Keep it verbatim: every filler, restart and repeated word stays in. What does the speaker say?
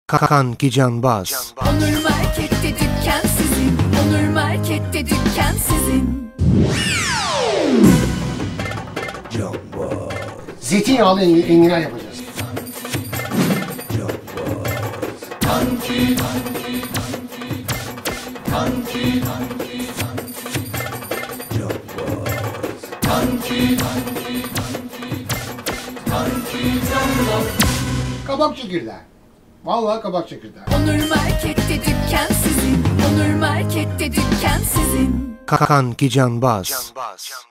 Kanki Canbaz. Onur Market'te dükkan sizin. Onur Market'te dükkan sizin. Zeytinyağlı enginar yapacağız. Kanki, kanki, kanki, kanki, kanki, kanki, kanki, kanki, Kabak çekirdeği. Vallahi kabak çekirdeği. Onur Market'te dükkan sizin. Onur Market'te dükkan sizin. Kanki Canbaz.